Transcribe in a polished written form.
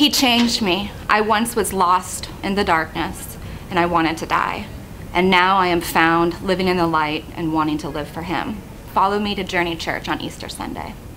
He changed me. I once was lost in the darkness, and I wanted to die. And now I am found living in the light and wanting to live for him. Follow me to Journey Church on Easter Sunday.